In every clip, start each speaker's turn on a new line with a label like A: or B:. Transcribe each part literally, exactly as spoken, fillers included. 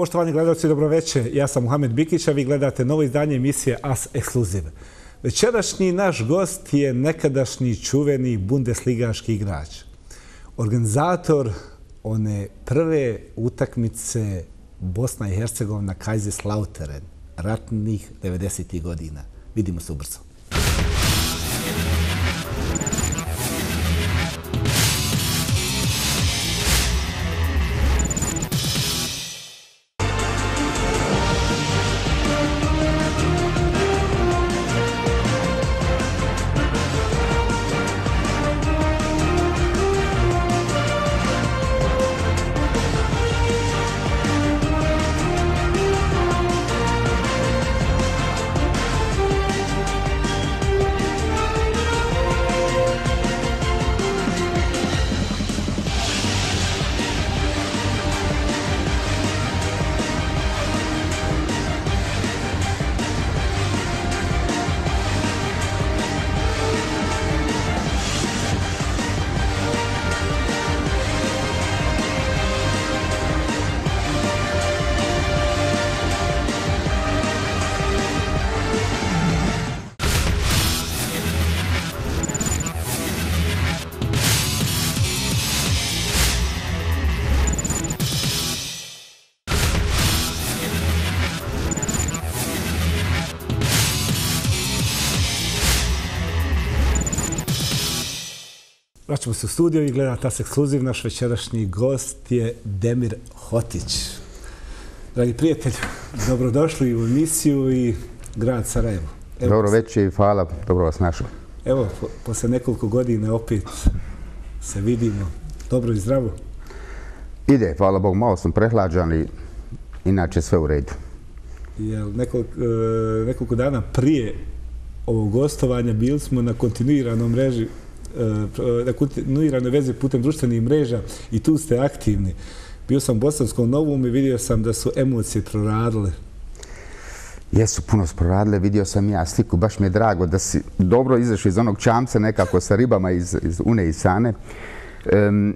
A: Poštovani gledalci, dobroveče. Ja sam Muhamed Bikić, a vi gledate novo izdanje emisije As Ekskluziv. Večerašnji naš gost je nekadašnji čuveni bundesligaški igrač. Organizator one prve utakmice Bosna i Hercegovina Kaiserslautern, ratnih devedesetih godina. Vidimo se ubrzo. Vraćamo se u studio i gledate As Ekskluziv. Naš večerašnji gost je Demir Hotić. Dragi prijatelji, dobrodošli u emisiju i grad Sarajevo. Evo,
B: dobro večer i hvala, dobro vas našao.
A: Evo, po, posle nekoliko godina opet se vidimo. Dobro i zdravo?
B: Ide, hvala Bogu, malo sam prehlađan i inače sve u redu.
A: Jel, nekoliko, nekoliko dana prije ovog gostovanja bili smo na kontinuiranoj mreži na kontinuiranoj vezi putem društvenih mreža i tu ste aktivni. Bio sam u Bosanskom Novom i vidio sam da su emocije proradile.
B: Jesu, puno su proradile. Vidio sam ja sliku. Baš mi je drago da si dobro izašao iz onog čamca nekako sa ribama iz, iz Une i Sane. Um,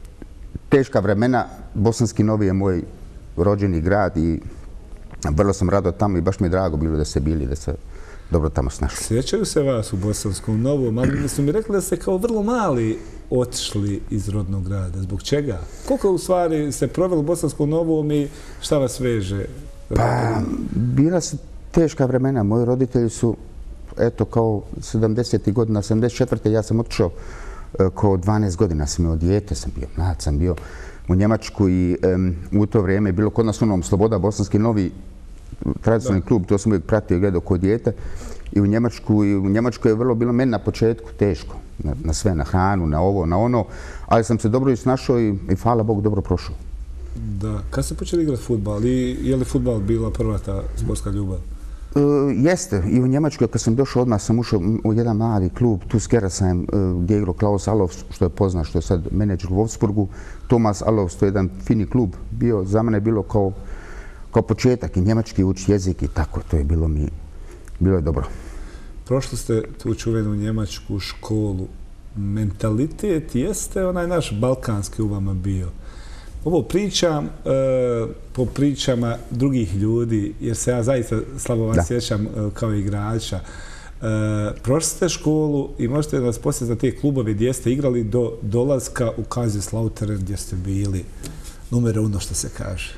B: teška vremena. Bosanski Novi je moj rođeni grad i vrlo sam rado tamo i baš mi je drago bilo da se bili, da se dobro tamo snašli.
A: Sjećaju se vas u Bosanskom Novom, ali su mi rekli da ste kao vrlo mali otišli iz rodnog grada. Zbog čega? Koliko u stvari ste proveli u Bosanskom Novom i šta vas veže?
B: Pa, bila su teška vremena. Moji roditelji su, eto, kao sedamdesetih godina, sedamdeset četvrte ja sam otišao kao dvanaest godina sam imao dijete, sam bio mlad, sam bio u Njemačku i um, u to vrijeme je bilo kod nas onom Sloboda, Bosanski Novi, tradicionalni klub, to sam uvijek pratio i gledao kod dijete. I u Njemačku, i u Njemačkoj je vrlo bilo meni na početku teško. Na, na sve, na hranu, na ovo, na ono. Ali sam se dobro snašao i, i hvala Bogu dobro prošao.
A: Da. Kad ste počeli igrati fudbal? I je li fudbal bila prva ta sportska ljubav?
B: E, jeste. I u Njemačkoj kad sam došao odmah sam ušao u jedan mali klub, tu s Gerasheim, e, gdje je igrao Klaus Allofs, što je poznat, što je sad menadžer u Wolfsburgu. Thomas Allofs, to je jedan fini klub. Bio, za mene je bilo kao kao početak i njemački uči jezik i tako, to je bilo mi, bilo je dobro.
A: Prošli ste tu čuvenu njemačku školu. Mentalitet jeste onaj naš balkanski u vama bio. Ovo pričam e, po pričama drugih ljudi, jer se ja zaista slabo vas sjećam e, kao igrača. E, prošli ste školu i možete nas poslije za te klubove gdje ste igrali do dolaska u Kaiserslautern gdje ste bili numero uno, što se kaže.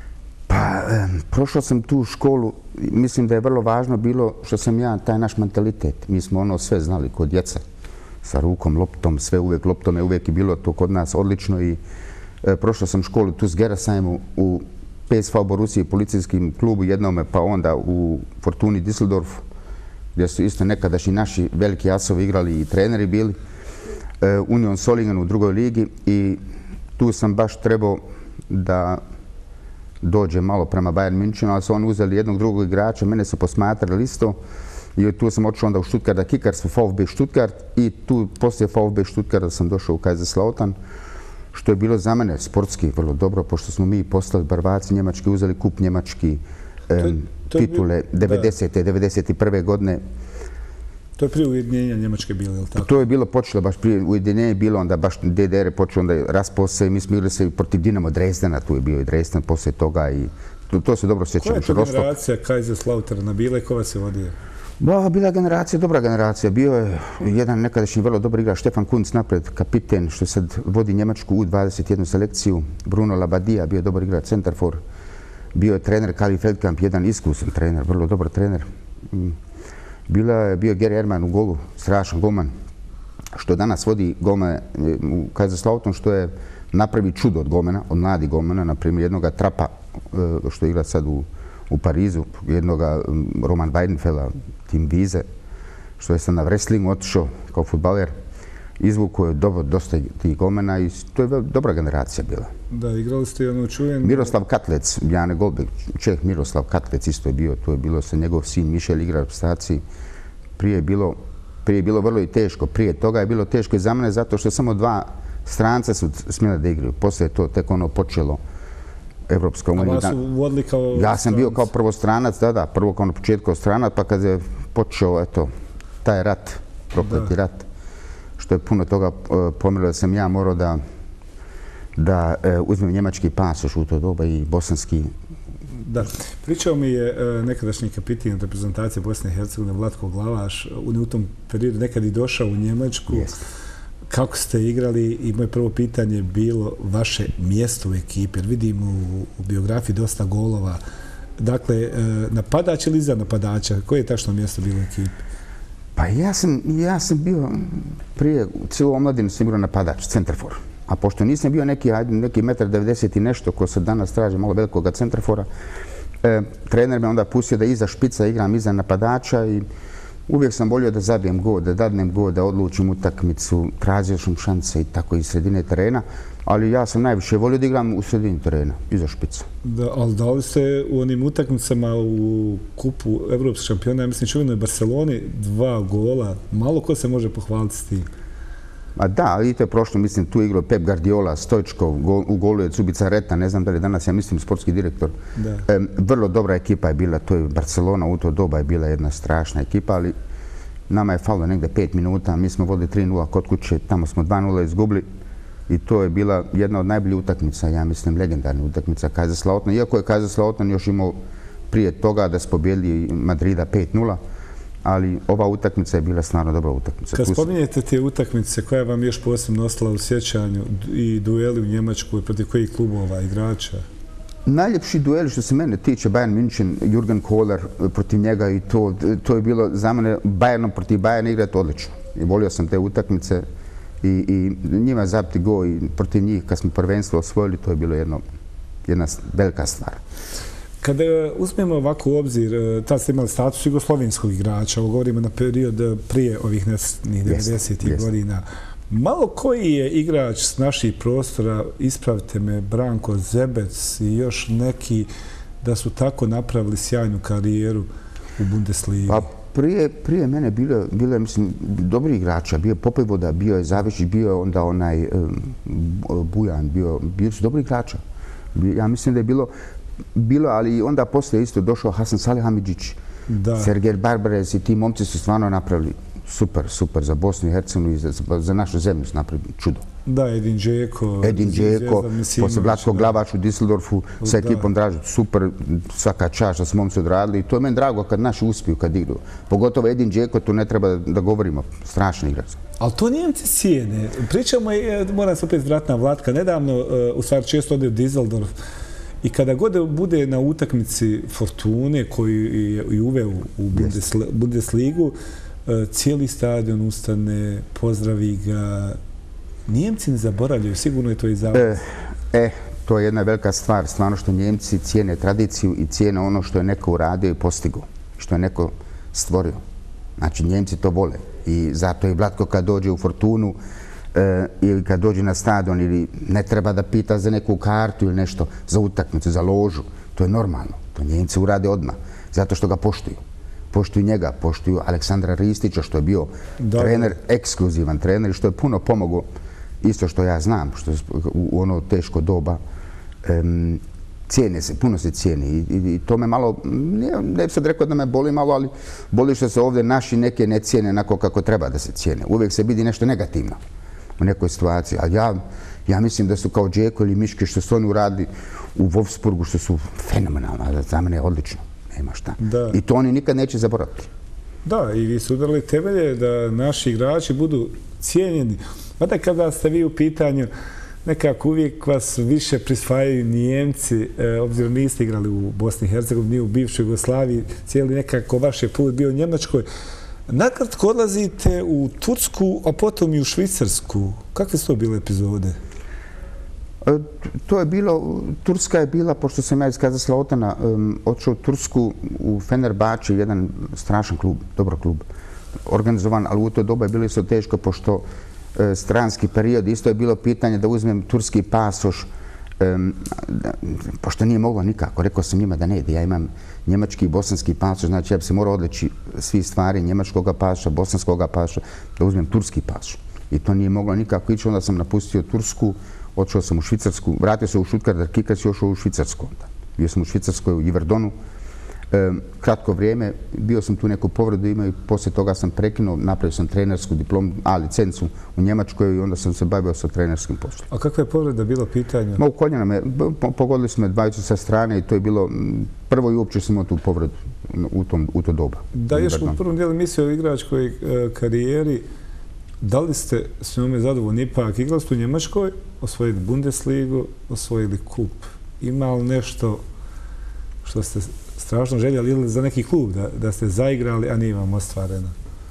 B: Pa, um, prošao sam tu školu, mislim da je vrlo važno bilo što sam ja, taj naš mentalitet. Mi smo ono sve znali kod djeca, sa rukom, loptom, sve uvijek, loptom je uvijek i bilo to kod nas odlično i e, prošao sam školu tu s Gerasheimu u P S V Borusiji, policijskim klubu jednome, pa onda u Fortuni Düsseldorfu, gdje su isto nekadašnji naši veliki asovi igrali i treneri bili, e, Union Solingen u drugoj ligi i tu sam baš trebao da dođe malo prema Bayern Münchenu, ali su oni uzeli jednog drugog igrača, mene su posmatrali isto i tu sam otišao onda u Stuttgarta Kickers, u VfB Stuttgart i tu poslije VfB Stuttgarta sam došao u Kaiserslautern, što je bilo za mene sportski vrlo dobro, pošto smo mi postali prvaci njemački, uzeli kup njemački, um, titule devedesete. devedeset prve godine.
A: To je prije ujedinjenja Njemačke bilo, je li tako?
B: To je bilo počelo baš prije ujedinjenja, bilo onda baš D D R je počeo onda raspao se i mi smo igrali se protiv Dinamo Dresdena, tu je bio i Dresden poslije toga i To, to se dobro sjećam.
A: Koja je to generacija Kaiserslauterna bila i ko vas je vodio?
B: Ba, bila je generacija, dobra generacija. Bio je jedan nekadašnji vrlo dobar igrač, Stefan Kuntz napred, kapiten, što sad vodi Njemačku U dvadeset jednu selekciju. Bruno Labbadia, bio je dobar igrač, centarfor. Bio je trener Kali Feldkamp, jedan iskusan trener, vrlo dobar trener. Bila je, bio je Gary Ehrmann u golu, strašan golman, što danas vodi golmane u Kaiserslautern, što je napravi čudo od golmana, od mladih golmana, na primjer jednoga Trapa, što igra sad u, u Parizu, jednoga Roman Weidenfeller, Tim Wiese, što je sad na wrestlingu otišao kao fudbaler. Izvukao je dobro dosta tih golmana i to je dobra generacija bila.
A: Da, igrali ste i ono čujen...
B: Miroslav Katlec, Jane Goldbeck, Čeh Miroslav Katlec isto je bio, to je bilo sa njegov sin Mišel igra u reprezentaciji. Prije je bilo, prije je bilo vrlo i teško, prije toga je bilo teško i za mene zato što samo dva stranca su smjeli da igraju. Poslije je to tek ono počelo Evropska unija.
A: A vas su vodili kao...
B: Ja sam bio kao prvostranac, da, da, prvo kao na početku stranac, pa kad je počeo, eto, taj rat, prokleti rat, što je puno toga pomirilo da sam ja morao da da e, uzmem njemački pasoš u to doba i bosanski.
A: Da. Pričao mi je e, nekadašnji kapitan reprezentacije Bosne i Hercegovine Vlatko Glavaš, u tom periodu nekad i došao u Njemačku.
B: Yes.
A: Kako ste igrali i moje prvo pitanje je bilo vaše mjesto u ekipi, jer vidim u, u biografiji dosta golova. Dakle, e, napadač ili iza napadača? Koje je tačno mjesto bilo u ekipi?
B: Pa ja sam, ja sam bio prije, cijelu omladinu sam igrao napadač, centarfor. A pošto nisam bio neki, neki metar devedeset i nešto ko se danas traži malo velikog centrafora, e, trener me onda pustio da iza špica igram iza napadača i uvijek sam volio da zabijem gol, da dadnem gol, da odlučim utakmicu, tražio sam šanse i tako iz sredine terena, ali ja sam najviše volio da igram u sredini terena, iza špica.
A: Da, ali da li ste u onim utakmicama u kupu Evropskih šampiona, ja mislim čuvenoj Barceloni, dva gola, malo ko se može pohvaliti s tim?
B: A da, vidite, prošlo, mislim, tu igrao Pep Guardiola, Stojčkov, gol, u golu je Cubica Reta, ne znam da li danas, ja mislim, sportski direktor. E, vrlo dobra ekipa je bila, to je Barcelona, u to doba je bila jedna strašna ekipa, ali nama je falilo negdje pet minuta, mi smo vodili tri nula kod kuće, tamo smo dva nula izgubili i to je bila jedna od najboljih utakmica, ja mislim, legendarna utakmica Kaiserslautern, iako je Kaiserslautern još imao prije toga da su pobjedili Madrida pet nula, ali ova utakmica je bila stvarno dobra utakmica.
A: Kad spominjete te utakmice, koja vam još posebno ostala u sjećanju i dueli u Njemačkoj, protiv kojih klubova, igrača?
B: Najljepši dueli što se mene tiče, Bayern München, Jürgen Kohler protiv njega i to, to je bilo za mene Bayernom protiv Bayerna igrati odlično. I volio sam te utakmice i, i njima zabiti go i protiv njih kad smo prvenstvo osvojili, to je bilo jedno, jedna velika stvar.
A: Kada uzmemo ovako u obzir, tad ste imali status jugoslovenskog igrača, ovo govorimo na period prije ovih devedesetih godina. Malo koji je igrač s naših prostora, ispravite me, Branko Zebec i još neki, da su tako napravili sjajnu karijeru u Bundesligi?
B: Pa prije, prije mene bilo, bilo je, mislim, dobri igrača. Bio je Popojvoda, bio je Zavišić, bio je onda onaj um, Bujan, bio, bio su dobri igrača. Ja mislim da je bilo Bilo, ali onda poslije isto došao Hasan Salihamidzić, Sergej Barbares i ti momci su stvarno napravili super, super za Bosnu i Hercegovinu i za, za našu zemlju su napravili čudo.
A: Da, Edin Džeko.
B: Edin Džeko, poslije Vlatko Glavač u Düsseldorfu sa ekipom Dražu, super, svaka čast da su momci odradili i to je meni drago kad naši uspiju, kad igru. Pogotovo Edin Džeko, tu ne treba da govorimo, strašni igrač.
A: Ali to Njemci cijene. Pričamo, moram se opet vratiti na Vlatka, nedavno, u stvari često ode u Düsseldorf, i kada god bude na utakmici Fortune koju je uveo u Bundesligu, cijeli stadion ustane, pozdravi ga. Njemci ne zaboravljaju, sigurno je to i za vas.
B: E, to je jedna velika stvar, stvarno što Njemci cijene tradiciju i cijene ono što je neko uradio i postigao, što je neko stvorio. Znači, Njemci to vole i zato je Vlatko kad dođe u Fortunu ili kad dođe na stadion ili ne treba da pita za neku kartu ili nešto, za utakmicu, za ložu. To je normalno. To Njemci urade odmah, zato što ga poštuju. Poštuju njega, poštuju Aleksandra Ristića, što je bio trener, ekskluzivan trener i što je puno pomogao, isto što ja znam, što u ono teško doba, cijene se, puno se cijeni i to me malo, ne bih sad rekao da me boli malo, ali boli što se ovdje naši neke ne cijene onako kako treba da se cijene. Uvijek se vidi nešto negativno u nekoj situaciji, ali ja, Ja mislim da su kao Džeko ili Miške što su oni uradili u Wolfsburgu, što su fenomenalno, za mene je odlično, nema šta.
A: Da.
B: I to oni nikad neće zaboraviti.
A: Da, i vi su udarili temelje da naši igrači budu cijenjeni. Mada kada ste vi u pitanju, nekako uvijek vas više prisvajaju Nijemci, e, obzirom niste igrali u Bosni i Hercegovini, ni u bivšoj Jugoslaviji, cijeli nekako vaš je put bio u Njemačkoj. Nakratko odlazite u Tursku, a potom i u Švicarsku. Kakve su to bile epizode?
B: E, to je bilo, Turska je bila, pošto sam ja iz Kazahstana um, otišao u Tursku, u Fenerbahče, jedan strašan klub, dobar klub, organizovan, ali u to doba je bilo isto teško, pošto e, stranski period, isto je bilo pitanje da uzmem turski pasoš, um, da, pošto nije moglo nikako. Rekao sam njima da ne ide, ja imam njemački i bosanski pasoš, znači ja bi se morao odleći svi stvari njemačkog pasoša, bosanskog pasoša, da uzmem turski pasoš. I to nije moglo nikako ići, onda sam napustio Tursku, otišao sam u Švicarsku, vratio se u Stuttgart, Kikac i ošao u Švicarsku. Bio sam u Švicarskoj, u Yverdonu. E, kratko vrijeme, bio sam tu neku povredu imao i poslije toga sam prekinuo, napravio sam trenersku diplomu, a licencu u Njemačkoj i onda sam se bavio sa trenerskim poslom.
A: A kakva je povreda bilo pitanje?
B: Ma u koljena me, pogodili smo me dvajicu sa strane i to je bilo, prvo i uopće sam imao tu povredu u, tom, u to doba.
A: Da, još u prvom dijelu emisije o igračkoj e, karijeri, da li ste s njome zadovoljni? Ipak igrali ste u Njemačkoj, osvojili Bundesligu, osvojili kup. Ima li nešto što ste strašno željeli ili za neki klub da, da ste zaigrali, a nije vam ostvareno?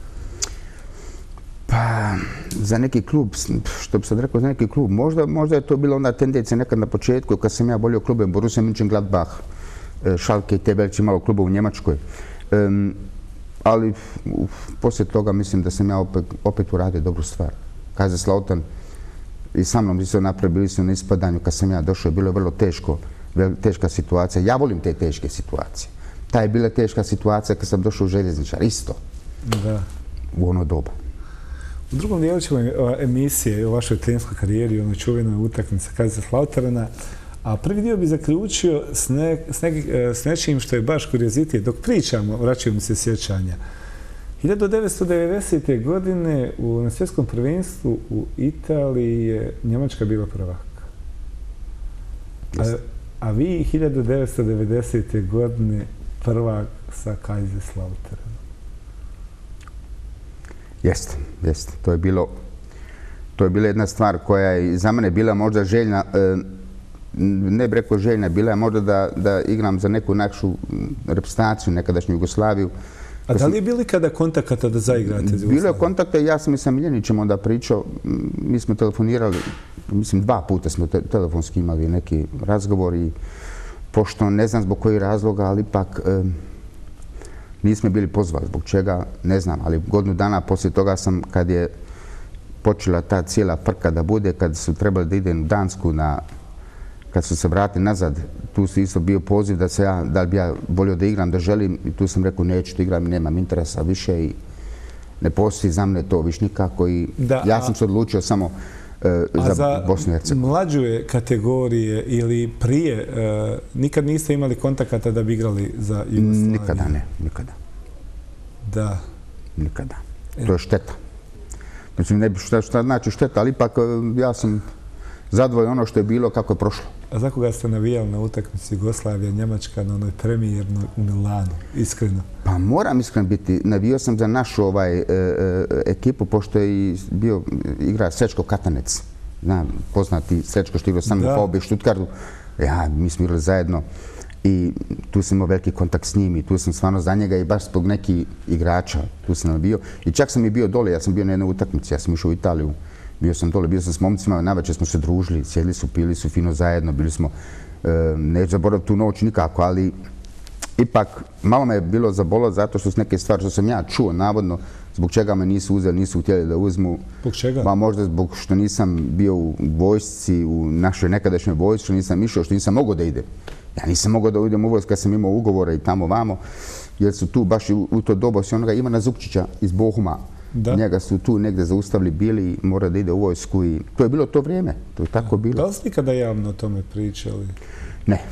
B: Pa, za neki klub, što bi sad rekao, za neki klub, možda, možda je to bila onda tendencija nekad na početku, kad sam ja volio klube Borussia Mönchengladbach, Schalke i te veliki malo kluba u Njemačkoj. Um, ali uf, poslije toga mislim da sam ja opet, opet uradio dobru stvar. Kaiserslautern i sa mnom isto napravili, bili su na ispadanju kad sam ja došao, bilo je vrlo teško, teška situacija. Ja volim te teške situacije. Ta je bila teška situacija kad sam došao u Željezničar, isto.
A: Da.
B: U ono doba.
A: U drugom dijelu ćemo emisije o vašoj trenerskoj karijeri, onoj čuvenoj utakmici Kaiserslauterna, a prvi dio bi zaključio s, ne, s, neki, s nečim što je baš kuriozitet. Dok pričamo, vraćaju mi se sjećanja. hiljadu devetsto devedesete. godine u, na svjetskom prvenstvu u Italiji je Njemačka bila prvak. A, a vi hiljadu devetsto devedesete. godine prvak sa Kaiserslauternom.
B: Jeste, jeste. To je bilo, to je bila jedna stvar koja je za mene bila možda željna, ne bi rekao željna, bila je možda da, da igram za neku našu reprezentaciju, nekadašnju Jugoslaviju.
A: A da li je bilo kada kontakata da zaigrate za Jugoslaviju?
B: Bilo je kontakta i ja sam i sa Miljenićem onda pričao, mi smo telefonirali, mislim dva puta smo te, telefonski imali neki razgovor i pošto ne znam zbog kojih razloga, ali ipak e, nismo bili pozvali. Zbog čega, ne znam, ali godinu dana poslije toga sam, kad je počela ta cijela frka da bude, kad su trebali da idem u Dansku, na, kad su se vratili nazad, tu su isto bio poziv da se ja, da bi ja volio da igram, da želim, i tu sam rekao neću da igram, nemam interesa više i ne postoji za mene to više nikako i da, ja sam se odlučio samo uh, za, za Bosnu i Hercegovinu.
A: Mlađe kategorije ili prije, uh, nikad niste imali kontakata da bi igrali za Jugoslaviju?
B: Nikada ne, nikada.
A: Da.
B: Nikada. To je šteta. Mislim, ne bi šta, šta znači šteta, ali ipak ja sam zadovoljan ono što je bilo, kako je prošlo.
A: A za koga ste navijali na utakmici Jugoslavija, Njemačka, na onoj premijernoj u Milanu, iskreno?
B: Pa moram iskreno biti. Navijao sam za našu ovaj, e, e, ekipu, pošto je i bio igra Srećko Katanec. Znam, poznati Srećko što igrao sa mnom u P B Stuttgartu. Ja, mi smo igrali zajedno i tu sam imao veliki kontakt s njim i tu sam stvarno za njega i baš zbog nekih igrača tu sam navijao. I čak sam i bio dole, ja sam bio na jednoj utakmici, ja sam išao u Italiju. Bio sam dole, bio sam s momcima, navečer smo se družili, sjedli su, pili su fino zajedno, bili smo, e, neću zaboraviti tu noć nikako, ali ipak malo me je bilo zabolilo zato što su neke stvari što sam ja čuo, navodno, zbog čega me nisu uzeli, nisu htjeli da uzmu.
A: Zbog čega?
B: Pa možda zbog što nisam bio u vojsci, u našoj nekadašnjoj vojsci, što nisam išao, što nisam mogao da idem. Ja nisam mogao da idem u vojsku kad sam imao ugovore i tamo vamo, jer su tu baš u, u to doba si onoga Ivana Zukčića iz Bohuma. Da. Njega su tu negdje zaustavili bili i mora da ide u vojsku i to je bilo to vrijeme, to je tako bilo.
A: Da li ste nikada javno o tome pričali?
B: Ne.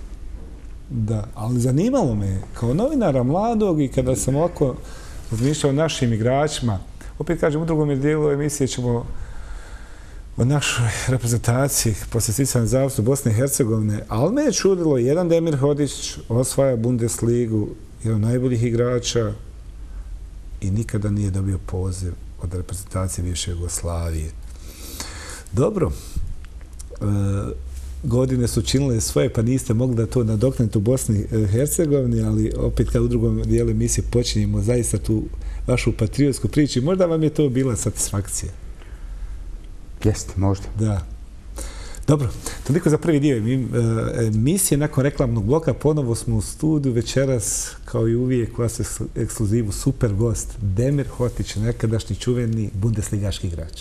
A: Da, ali zanimalo me kao novinara mladog i kada sam ovako razmišljao o našim igračima, opet kažem u drugom dijelu emisije ćemo o našoj reprezentaciji poslije sticanja zavisnosti Bosne i Hercegovine, ali me je čudilo, jedan Demir Hodić osvaja Bundesligu, jedan od najboljih igrača i nikada nije dobio poziv od reprezentacije bivše Jugoslavije. Dobro, e, godine su činile svoje, pa niste mogli da to nadoknete u Bosni i Hercegovini, ali opet kad u drugom dijelu emisije počinjemo zaista tu vašu patriotsku priču, možda vam je to bila satisfakcija.
B: Jeste, možda. Da.
A: Dobro, toliko za prvi dio emisije. Nakon reklamnog bloka ponovo smo u studiju večeras, kao i uvijek, vas ekskluzivu super gost Demir Hotić, nekadašnji čuveni bundesligaški igrač.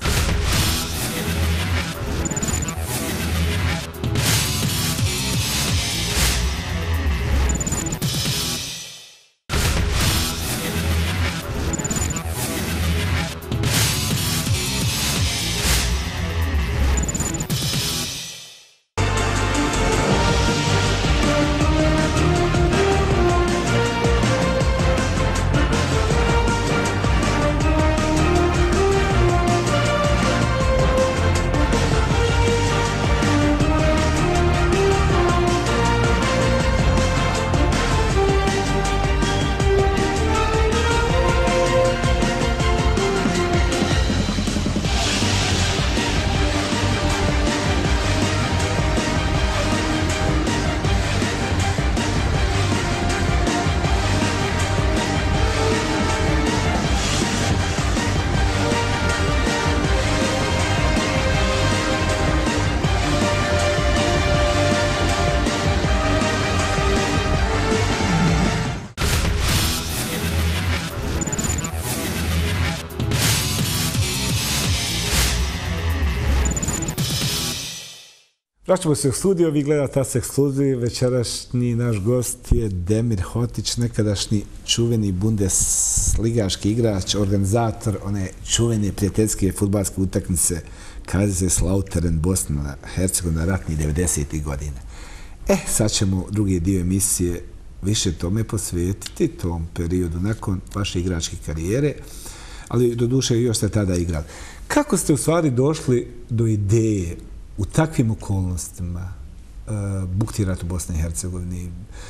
A: Vraćamo se u studio, vi gledate tas ekskluziv. Večerašnji naš gost je Demir Hotić, nekadašnji čuveni bundesligaški igrač, organizator one čuvene prijateljske fudbalske utakmice Kaiserslautern Bosna Hercegovina ratnih devedesetih godina. E, sad ćemo drugi dio emisije više tome posvetiti, tom periodu nakon vaše igračke karijere, ali doduše još ste tada igrali. Kako ste u stvari došli do ideje u takvim okolnostima uh, buktirati u Bosni i Hercegovini?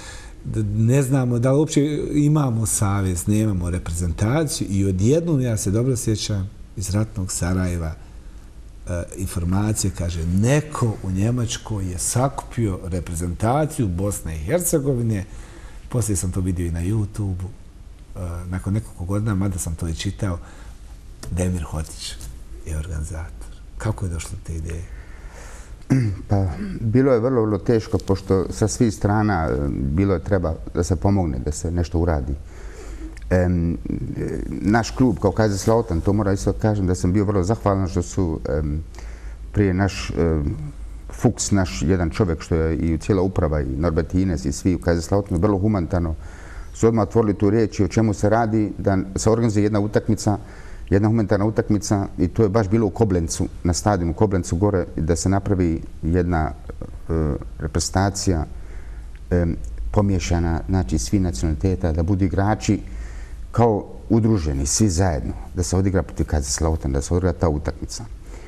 A: Ne znamo da li uopće imamo savez, nemamo reprezentaciju i odjednom, ja se dobro sjećam, iz ratnog Sarajeva uh, informacije, kaže, neko u Njemačkoj je sakupio reprezentaciju Bosne i Hercegovine. Poslije sam to vidio i na YouTube-u. Uh, nakon nekoliko godina, mada sam to i čitao, Demir Hotić je organizator. Kako je došlo do te ideje?
B: Pa, bilo je vrlo, vrlo teško, pošto sa svih strana bilo je treba da se pomogne, da se nešto uradi. E, naš klub, kao Kaiserslautern, to mora isto kažem da sam bio vrlo zahvalan što su e, prije naš e, Fuchs, naš jedan čovjek, što je i cijela uprava, i Norbert Ines i svi u Kaiserslauternu, vrlo humanitarno su odmah otvorili tu riječ i o čemu se radi, da se organizuje jedna utakmica, jedna humanitarna utakmica, i to je baš bilo u Koblencu, na stadionu u Koblencu gore, da se napravi jedna e, reprezentacija e, pomiješana, znači svi nacionaliteta, da budu igrači kao udruženi, svi zajedno, da se odigra protiv Kaiserslauterna, da se odigra ta utakmica.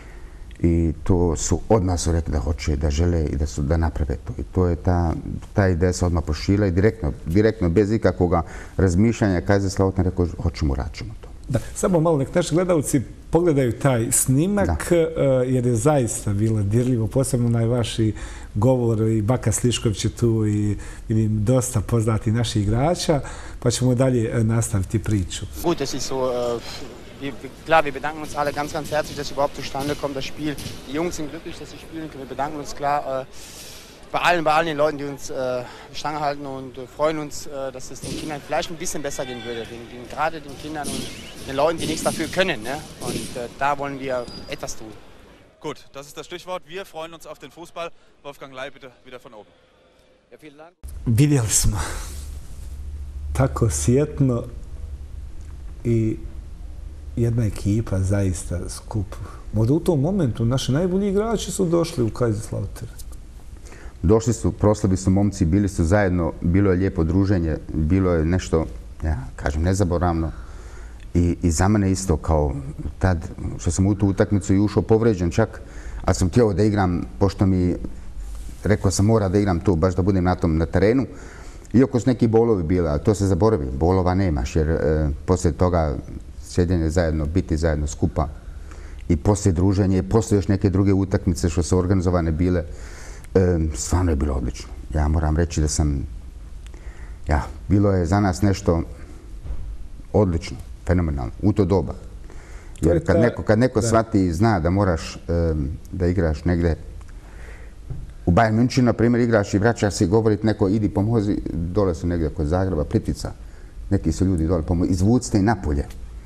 B: I to su, odmah su rekli da hoće, da žele i da su da naprave to. I to je ta, ta ideja se odmah prošila i direktno, direktno bez ikakvog razmišljanja Kaiserslautern rekao, hoćemo, račemo to.
A: Da, samo malo nek naši gledalci pogledaju taj snimak, jer je zaista bilo dirljivo, posebno na vaši govor, i Baka Slišković je tu i vidim dosta poznati naših igrača, pa ćemo dalje nastaviti priču.
C: Gut, es ist so, wir, klar, wir bedanken uns alle ganz, ganz herzlich, dass überhaupt zustande kommt das Spiel. Die Jungs sind glücklich, dass sie spielen können. Wir bedanken uns klar bei allen, bei allen den Leuten, die uns äh, die Stange halten, und äh, freuen uns, äh, dass es den Kindern vielleicht ein bisschen besser gehen würde. Den, den, gerade den Kindern und den Leuten, die nichts dafür können. Ne? Und äh, da wollen wir etwas tun.
D: Gut, das ist das Stichwort. Wir freuen uns auf den Fußball. Wolfgang Ley, bitte wieder von oben.
C: Ja, vielen Dank.
A: Vidjeli smo tako sjetno i jedna ekipa zaista skup. Možda u tom momentu naši najbolji igrači su došli u Kaiserslautern.
B: Došli su, proslavi su momci, bili su zajedno, bilo je lijepo druženje, bilo je nešto, ja kažem, nezaboravno. I, i za mene isto kao tad što sam u tu utakmicu i ušao povređen čak, ali sam htio da igram, pošto mi rekao sam mora da igram tu, baš da budem na tom na terenu. Iako su neki bolovi bili, ali to se zaboravi, bolova nemaš jer e, poslije toga sjedenje zajedno, biti zajedno skupa i poslije druženje, poslije još neke druge utakmice što su organizovane bile, e, stvarno je bilo odlično. Ja moram reći da sam, ja, bilo je za nas nešto odlično, fenomenalno, u to doba. Jer kad neko, kad neko shvati i zna da moraš e, da igraš negdje, u Bayern Münchenu, na primjer, igraš i vraćaš se i govoriti neko idi pomozi, dole su negdje kod Zagreba, Plitvica, neki su ljudi dole pomozi, izvucite i napolje.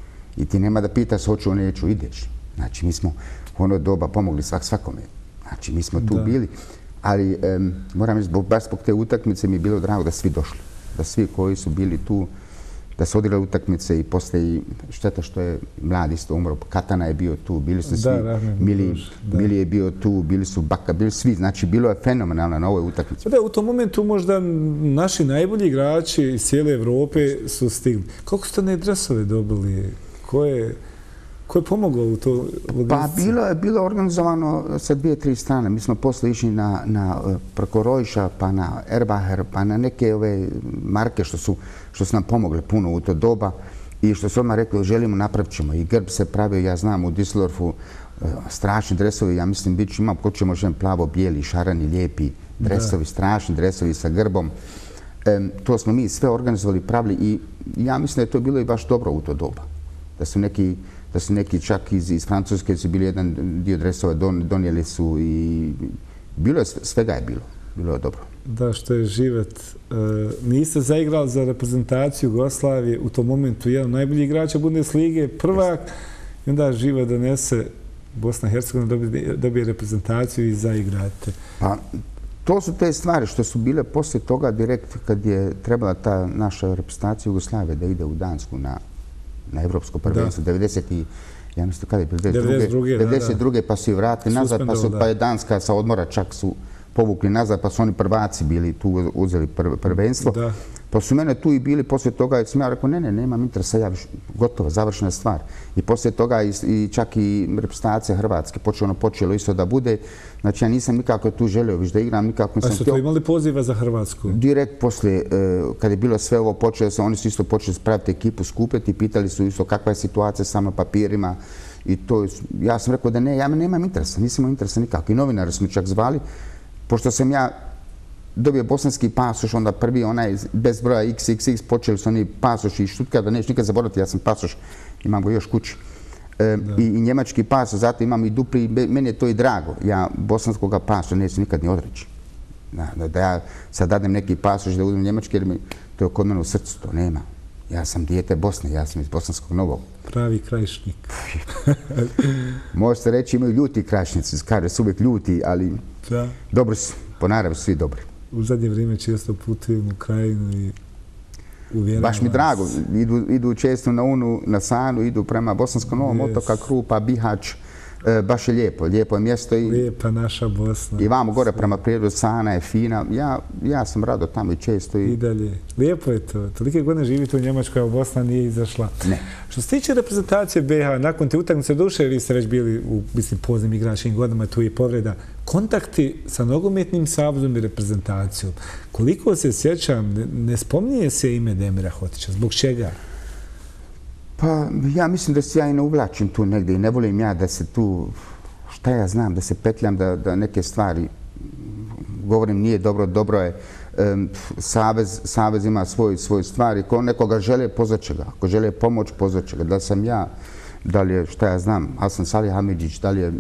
B: I ti nema da pitaš hoću, neću, ideš. Znači, mi smo u ono doba pomogli svak svakome. Znači, mi smo tu da. bili, ali um, moram reći, baš zbog te utakmice mi je bilo drago da svi došli. Da svi koji su bili tu, da su odigrali utakmice i poslije šteta što je mlad isto umro. Katana je bio tu, bili su svi, da, Mili, Mili je bio tu, bili su Baka, bili svi. Znači, bilo je fenomenalno na ovoj utakmici.
A: Da, u tom momentu možda naši najbolji igrači iz cijele Evrope su stigli. Koliko ste ne dresove dobili? Ko je, ko je pomogao u to?
B: Pa bilo je bilo organizovano sa dvije, tri strane. Mi smo posle išli na, na preko Rojša, pa na Erbaher, pa na neke ove marke što su, što su nam pomogle puno u to doba i što su odmah rekli želimo, napravit ćemo. I grb se pravio, ja znam, u Düsseldorfu strašni dresovi, ja mislim bit ću imam, ko ćemo žem plavo, bijeli, šarani, lijepi dresovi, da. strašni dresovi sa grbom. E, to smo mi sve organizovali, pravili i ja mislim da je to bilo i baš dobro u to doba. Da su neki, da su neki čak iz, iz Francuske su bili jedan dio dresova, don, donijeli su i bilo je, svega je bilo. Bilo je dobro.
A: Da, što je život. E, niste zaigrali za reprezentaciju Jugoslavije u tom momentu jedan najbolji igrača Bundeslige, prvak, i onda život donese Bosna i Hercegovina, dobije, dobije reprezentaciju i zaigrate.
B: Pa, to su te stvari što su bile poslije toga direkt kad je trebala ta naša reprezentacija Jugoslavije da ide u Dansku na na evropsko prvenstvo, devedeset i ja mislim kada je
A: devedeset druge,
B: devedeset druge pa su i vratili nazad, pa su pa je Danska sa odmora čak su povukli nazad, pa su oni prvaci bili tu uzeli prvenstvo. Da. Pa su mene tu i bili, poslije toga sam ja rekao, ne, ne, nemam interesa, ja gotovo, završena stvar. I poslije toga i, i čak i reprezentacija Hrvatske počelo, počelo isto da bude. Znači ja nisam nikako tu želio više da igram, nikako nisam
A: htio. A su to imali poziva za Hrvatsku?
B: Direkt poslije, kad je bilo sve ovo počelo, oni su isto počeli spraviti ekipu, skupiti, pitali su isto kakva je situacija sa papirima. I to, ja sam rekao da ne, ja nemam interesa, nisam imao interesa nikako. I novinari su mi čak zvali, pošto sam ja dobio bosanski pasoš, onda prvi onaj bez broja iks iks iks, počeli su oni pasoši iz Stuttgarta, neću nikad zaboraviti, ja sam pasoš, imam go još kući. E, i, I njemački pasoš, zato imam i dupli, meni je to i drago. Ja bosanskog pasoša neću nikad ni odreći. Da, da, da ja sad dadem neki pasoš da uzmem njemački, jer mi to je kod mene u srcu, to nema. Ja sam dijete Bosne, ja sam iz Bosanskog Novog.
A: Pravi krajišnik.
B: Možete reći imaju ljuti krajišnici, kaže su uvijek ljuti, ali da. Dobri su, po naravi svi dobri.
A: U zadnje vrijeme često putujem u Krajinu i uvjerujem
B: baš mi
A: vas.
B: drago, idu, idu često na Unu, na Sanu, idu prema Bosanskom Novom, yes. Otoka, Krupa, Bihać. E, baš je lijepo, lijepo je mjesto. I,
A: lijepa naša Bosna.
B: I vamo gore prema prirodu, Sana je fina. Ja, ja sam rado tamo i često. I,
A: I dalje. Lijepo je to. Tolike godine živite u Njemačkoj, a Bosna nije izašla.
B: Ne.
A: Što se tiče reprezentacije be ha, nakon te utakmice duše, vi ste već bili u, mislim, poznim igračkim godinama, tu je povreda. Kontakti sa nogometnim savezom i reprezentacijom. Koliko se sjećam, ne, ne spominje se ime Demira Hotića. Zbog čega?
B: Pa ja mislim da se ja i ne uvlačim tu negdje i ne volim ja da se tu, šta ja znam, da se petljam, da, da neke stvari govorim nije dobro, dobro je. Um, savez, savez ima svoj, svoj stvari. Ko nekoga žele, pozvaće ga. Ako žele pomoć, pozvaće ga. Da sam ja, da li je, šta ja znam, Hasan Salihamidzić, da li je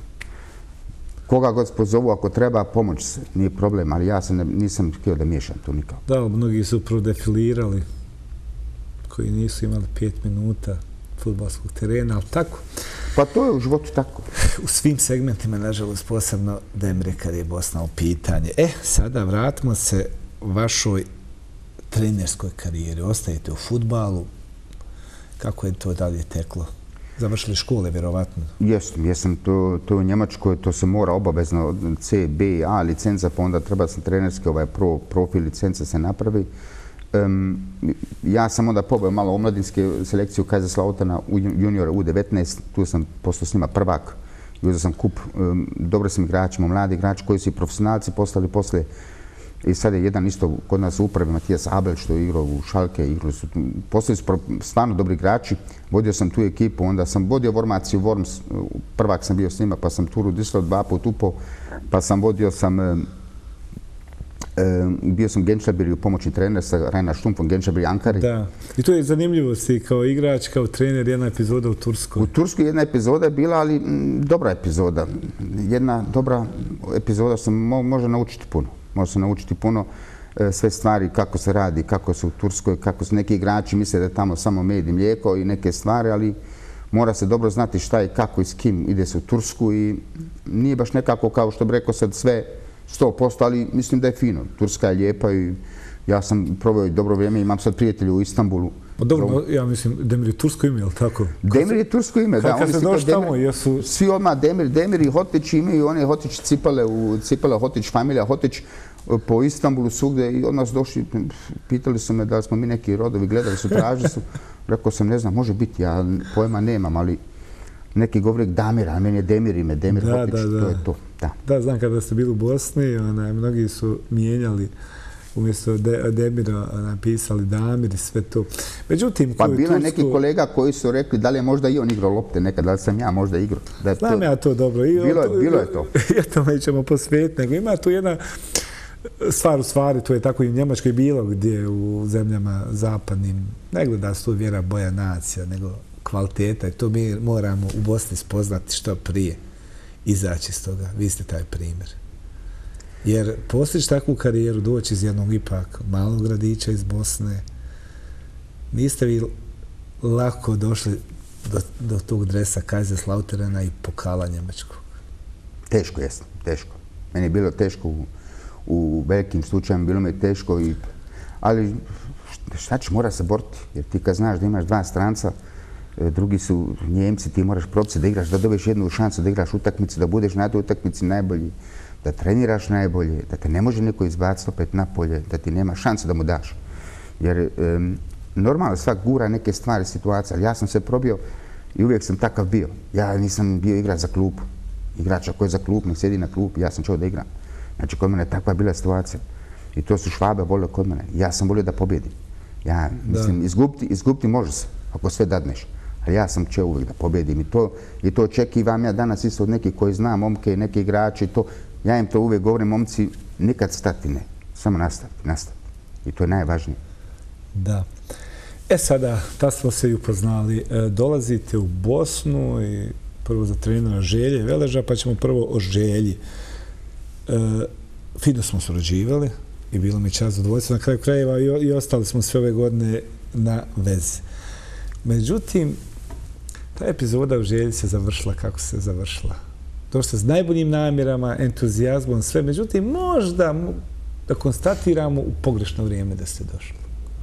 B: koga god pozovu, ako treba, pomoć se. Nije problem, ali ja sam ne, nisam htio da miješam tu nikako.
A: Da, mnogi su prodefilirali koji nisu imali pet minuta fudbalskog terena, ali tako.
B: Pa to je u životu tako.
A: U svim segmentima, nažalost, posebno Demre kad je Bosna u pitanje. E, sada vratimo se vašoj trenerskoj karijeri. Ostajete u fudbalu. Kako je to dalje teklo? Završili škole, vjerovatno?
B: Jesam, jesam. To, to u Njemačkoj, to se mora obavezno C, B, A licenca, pa onda treba sam trenerski ovaj pro, profil licenca se napravi. Um, ja sam onda pobao malo omladinske selekciju Kaiserslautern u juniora U devetnaest, tu sam postao s njima prvak. Uzeo sam kup, um, dobro sam igračima, mladi igrači koji su i profesionalci postali poslije. I sad je jedan isto kod nas u upravi, Matijas Abel, što je igrao u Schalke, igrao su, postali su stvarno dobri igrači. Vodio sam tu ekipu, onda sam vodio formaciju Worms, prvak sam bio s njima, pa sam Turu Düsseldorf dva put upao, pa sam vodio sam, um, um, bio sam Genčabiri u pomoćni trener sa Rainer Stumpfom, Genčabiri Ankari.
A: Da, i to je zanimljivo si kao igrač, kao trener, jedna epizoda u Turskoj.
B: U Turskoj jedna epizoda je bila, ali m, dobra epizoda. Jedna dobra epizoda što mo može naučiti puno. Može se naučiti puno e, sve stvari, kako se radi, kako se u Turskoj, kako su neki igrači misle da je tamo samo med i mlijeko i neke stvari, ali mora se dobro znati šta i kako i s kim ide se u Tursku i nije baš nekako kao što bi rekao sad sve sto posto, ali mislim da je fino. Turska je lijepa i ja sam proveo i dobro vrijeme, imam sad prijatelju u Istanbulu.
A: Pa dobro, ja mislim, Demir je tursko ime, ili tako?
B: Demir je tursko ime, da.
A: Kad se došli tamo, jesu...
B: Svi odmah Demir, Demir i Hotić imaju, one Hotić cipale, u cipale Hotić, familija Hotić po Istanbulu svugdje i od nas došli, pitali su me da smo mi neki rodovi, gledali su, tražili su. Rekao sam, ne znam, može biti, ja pojma nemam, ali neki govori Damir, a meni je Demir ime, Demir
A: da,
B: Hotić,
A: da, da.
B: to je to. Da,
A: da znam kada ste bili u Bosni, onaj, mnogi su mijenjali umjesto de, Demira napisali Damir i sve to. Međutim,
B: pa bilo je
A: Tursku...
B: neki kolega koji su rekli da li je možda i on igrao lopte nekad, da li sam ja možda igrao. Da
A: znam
B: to...
A: ja to dobro. I
B: bilo,
A: to,
B: je, bilo je to.
A: Ja to nećemo posvetiti, nego ima tu jedna stvar u stvari, to je tako i u Njemačkoj bilo gdje u zemljama zapadnim, ne gleda se tu vjera, boja, nacija, nego kvaliteta i to mi moramo u Bosni spoznati što prije, izaći iz toga. Vi ste taj primjer. Jer postići takvu karijeru, doći iz jednog ipak malog gradića iz Bosne, niste vi lako došli do, do tog dresa Kaiserslauterna i pokala Njemačku.
B: Teško jest, teško. Meni je bilo teško u, u velikim slučajima, bilo mi je teško, i, ali šta ćeš, mora se boriti. Jer ti kad znaš da imaš dva stranca, drugi su Njemci, ti moraš probiti da igraš, da dobiješ jednu šansu da igraš utakmicu, da budeš na toj utakmici najbolji, da treniraš najbolje, da te ne može neko izbaciti opet napolje, da ti nema šanse da mu daš. Jer um, normalno svak gura neke stvari, situacije, ali ja sam se probio i uvijek sam takav bio. Ja nisam bio igrač za klupu. Igrača koji je za klup, ne sjedi na klupi, ja sam čeo da igram. Znači, kod mene takva je bila situacija. I to su Švabe volio kod mene. Ja sam volio da pobjedim. Ja, mislim, izgubiti, izgubiti može se, ako sve dadneš. Ali ja sam čeo uvijek da pobjedim. I to, i to očekivam ja danas isto od nekih koji znam, momke, neki igrači, to, ja im to uvijek govorim, momci, nikad stati ne. Samo nastaviti, nastaviti. I to je najvažnije.
A: Da. E sada, ta smo se i upoznali. E, dolazite u Bosnu i prvo za trenera Želje Veleža, pa ćemo prvo o Želji. E, fino smo surađivali i bilo mi čast zadovoljstvo. Na kraju krajeva i, i ostali smo sve ove godine na vezi. Međutim, ta epizoda u Želji se završila kako se završila. Došli s najboljim namjerama, entuzijazmom, sve. Međutim, možda da konstatiramo u pogrešno vrijeme da ste došli.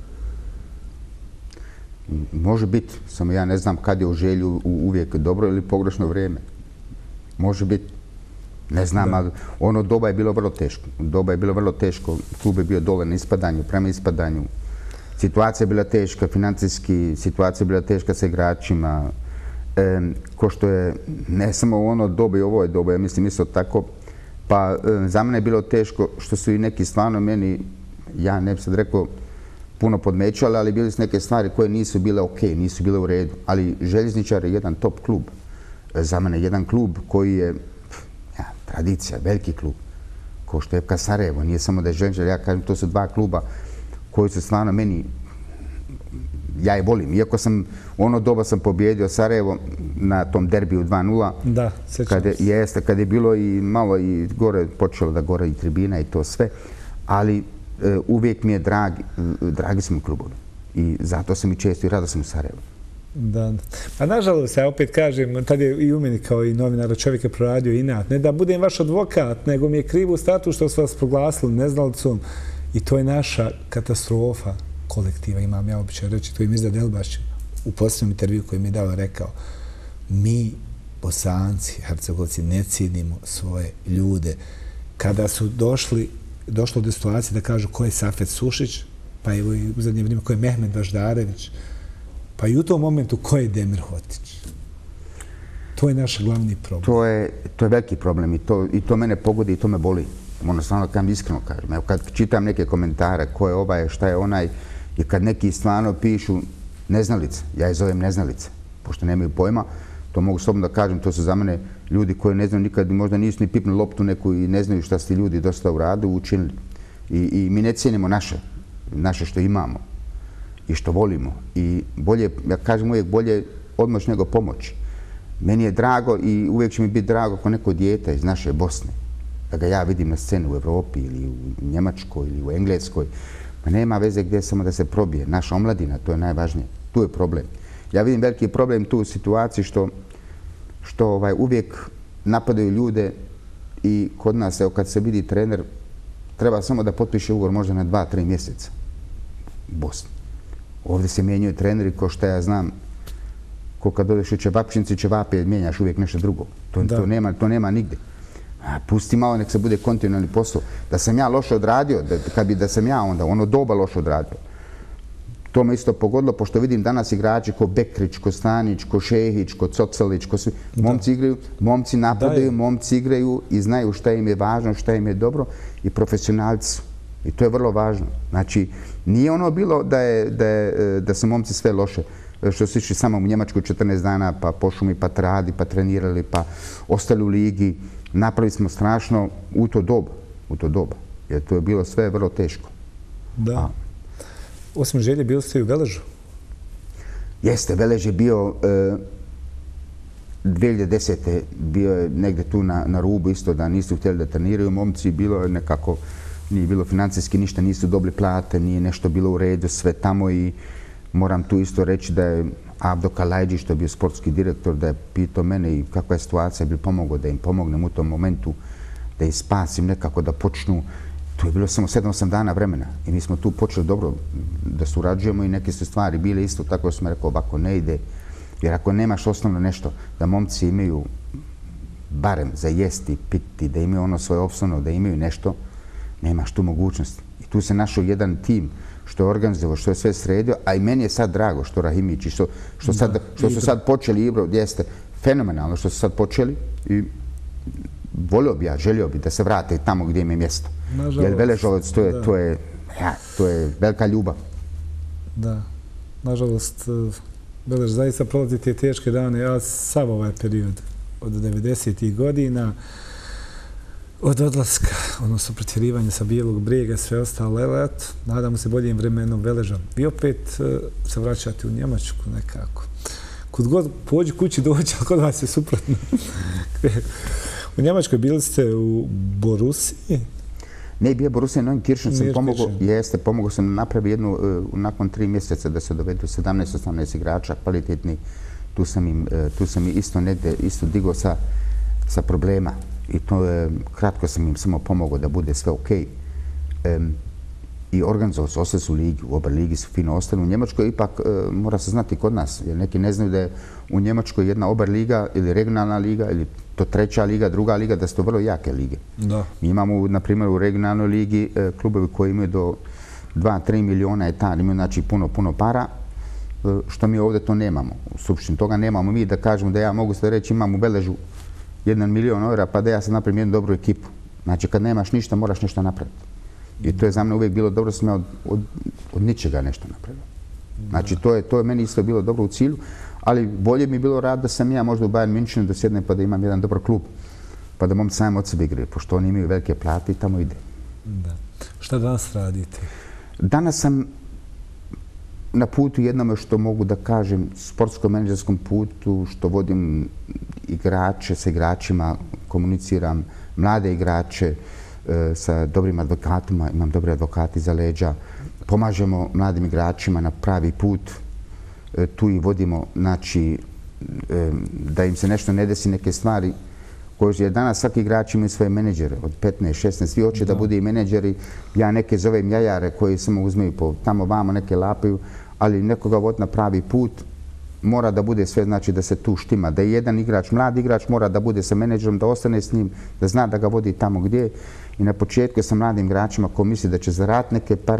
B: Može biti, samo ja ne znam kad je u Želju uvijek dobro ili pogrešno vrijeme. Može biti. Ne znam, ali ono doba je bilo vrlo teško. Doba je bilo vrlo teško. Klub je bio dole na ispadanju, prema ispadanju. Situacija je bila teška, financijski, situacija je bila teška sa igračima. E, ko što je, ne samo ono doba i ovo je doba, ja mislim isto tako. Pa e, za mene je bilo teško što su i neki stvarno meni, ja ne bih sad rekao, puno podmećali, ali bili su neke stvari koje nisu bile ok, nisu bile u redu. Ali Željezničar je jedan top klub. E, za mene jedan klub koji je ja, tradicija, veliki klub. Ko što je F K Sarajevo, nije samo da je Željezničar, ja kažem, to su dva kluba koji su stvarno meni, ja je volim. Iako sam, u ono doba sam pobjedio Sarajevo na tom derbiju dva nula.
A: Da, sećam se.
B: Jeste, kad je bilo i malo i gore, počelo da gore i tribina i to sve. Ali e, uvijek mi je dragi, dragi smo klubovi. I zato sam i često i rado sam u Sarajevu.
A: Da. A nažalost, ja opet kažem, tad je i u meni kao i novinar čovjek je proradio inat. Ne da budem vaš advokat, nego mi je kriv u statu što su vas proglasili neznalicom. I to je naša katastrofa kolektiva. Imam ja običaj reći, to je Mirza Delbaš u posljednjem intervju koji mi je dao rekao, mi, Bosanci, Hercegovci, ne cijenimo svoje ljude. Kada su došli, došlo do situacije da kažu ko je Safet Sušić, pa evo i u zadnje vrijeme ko je Mehmed Baždarević, pa i u tom momentu ko je Demir Hotić. To je naš glavni problem.
B: To je, to je veliki problem i to, i to mene pogodi i to me boli. Ono stvarno kažem, iskreno kažem. Evo kad čitam neke komentare, ko je ovaj, šta je onaj, i kad neki stvarno pišu neznalice, ja je zovem neznalice, pošto nemaju pojma, to mogu slobodno da kažem, to su za mene ljudi koji ne znaju nikad, možda nisu ni pipnuli loptu neku i ne znaju šta su ti ljudi dosta u radu učinili. I, i mi ne cijenimo naše, naše što imamo i što volimo. I bolje, ja kažem uvijek, bolje odmoć nego pomoć. Meni je drago i uvijek će mi biti drago ako neko dijete iz naše Bosne, da ga ja vidim na sceni u Evropi ili u Njemačkoj ili u Engleskoj. Pa nema veze gdje samo da se probije. Naša omladina, to je najvažnije. Tu je problem. Ja vidim veliki problem tu u situaciji što, što ovaj, uvijek napadaju ljude i kod nas, evo kad se vidi trener, treba samo da potpiše ugovor možda na dva, tri mjeseca u Bosni. Ovdje se mijenjaju treneri ko što ja znam, ko kad odeš u Čevapčinci, Čevape mijenjaš uvijek nešto drugo. To, to, nema, to nema nigdje. A, pusti malo, nek se bude kontinualni posao. Da sam ja loše odradio, da, kad bi da sam ja onda ono doba loše odradio, to me isto pogodilo, pošto vidim danas igrači ko Bekrić, ko Stanić, ko Šehić, ko Cocalić, ko svi. Momci igraju, momci napadaju, momci igraju i znaju šta im je važno, šta im je dobro i profesionalci. I to je vrlo važno. Znači, nije ono bilo da, je, da, je, da su momci sve loše. Što su išli samo u Njemačku četrnaest dana, pa pošli mi, pa radi, pa trenirali, pa ostali u ligi. Napravili smo strašno u to doba. U to doba. Jer to je bilo sve vrlo teško.
A: Da. A. Osim Želje, bili ste i u Veležu?
B: Jeste, Velež je bio e, dvije hiljade desete. Bio je negdje tu na, na rubu isto da nisu htjeli da treniraju. Momci bilo je nekako, nije bilo financijski ništa, nisu dobili plate, nije nešto bilo u redu, sve tamo i moram tu isto reći da je Abdo Kalajđi, što je bio sportski direktor, da je pitao mene i kakva je situacija, bi pomogao da im pomognem u tom momentu, da ih spasim nekako da počnu. To je bilo samo sedam osam dana vremena i mi smo tu počeli dobro da surađujemo i neke su stvari bile isto, tako smo rekao, ovako ne ide, jer ako nemaš osnovno nešto, da momci imaju barem za jesti, piti, da imaju ono svoje osnovno, da imaju nešto, nemaš tu mogućnost. I tu se našao jedan tim što je organizovao, što je sve sredio, a i meni je sad drago što Rahimić i što, što, sad, što su sad počeli, Ibro, jeste fenomenalno što su sad počeli i volio bi ja, želio bi da se vrate tamo gdje im je mjesto. Nažalost, jer Veležovac, to je, to je, ja, to je velika ljubav.
A: Da, nažalost, Velež zaista prolazi te teške dane, ja sav ovaj period od devedesetih godina, od odlaska, odnosno pretjerivanja sa Bijelog brijega, sve ostalo, evo, eto, nadamo se boljim vremenom Veleža. Vi opet se vraćate u Njemačku nekako. Kud god pođi kući doći, ali kod vas je suprotno. U Njemačkoj bili ste u Borusiji?
B: Ne, bio Borussia Neunkirchen, sam pomogao, jeste, pomogao sam napravi jednu, nakon tri mjeseca da se dovedu sedamnaest osamnaest igrača kvalitetni. Tu sam im, tu sam im isto negdje, isto digao sa, sa problema. I to je, kratko sam im samo pomogao da bude sve okej. Okay. I organizovao su, ostali su u ligi, u oba ligi su fino ostali. U Njemačkoj ipak e, mora se znati kod nas, jer neki ne znaju da je u Njemačkoj jedna oba liga ili regionalna liga ili to treća liga, druga liga, da su to vrlo jake lige. Da. Mi imamo, na primjer, u regionalnoj ligi e, klubovi koji imaju do dva do tri miliona etan, imaju znači puno, puno para, e, što mi ovdje to nemamo. U suštini toga nemamo mi da kažemo da ja mogu sve reći imam u Veležu jedan milion eura pa da ja sad napravim jednu dobru ekipu. Znači kad nemaš ništa moraš nešto napraviti. I to je za mene uvijek bilo dobro, sam ja od, od, od ničega nešto napravio. Znači to je, to je meni isto bilo dobro u cilju, ali bolje mi je bilo rad da sam ja možda u Bayern Münchenu da sjednem pa da imam jedan dobar klub, pa da momci sami od sebe igraju, pošto oni imaju velike plate i tamo ide.
A: Da. Šta danas radite?
B: Danas sam na putu jednome što mogu da kažem, sportsko-menadžerskom putu, što vodim igrače sa igračima, komuniciram mlade igrače, sa dobrim advokatima, imam dobre advokati za leđa, pomažemo mladim igračima na pravi put, tu i vodimo, znači, da im se nešto ne desi, neke stvari koje je danas svaki igrač imaju svoje menadžere od petnaest šesnaest, svi hoće da, da bude i menadžeri, ja neke zovem jajare koji samo uzmeju po tamo vamo, neke lapaju, ali nekoga vod na pravi put, mora da bude sve, znači da se tu štima, da je jedan igrač, mlad igrač mora da bude sa menadžerom, da ostane s njim, da zna da ga vodi tamo gdje. I na početku sa mladim igračima ko misli da će zaraditi neke pare,